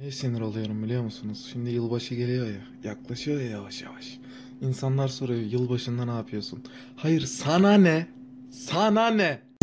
Ne sinir oluyorum biliyor musunuz? Şimdi yılbaşı geliyor ya. Yaklaşıyor ya yavaş yavaş. İnsanlar soruyor yılbaşında ne yapıyorsun? Hayır sana ne? Sana ne?